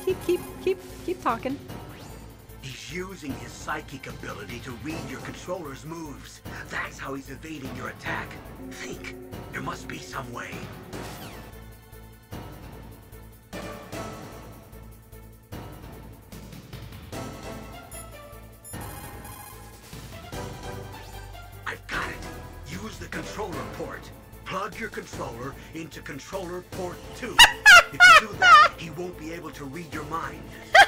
Keep talking. He's using his psychic ability to read your controller's moves. That's how he's evading your attack. Think. There must be some way. I've got it. Use the controller port. Plug your controller into controller port 2. If you do that, he won't be able to read your mind.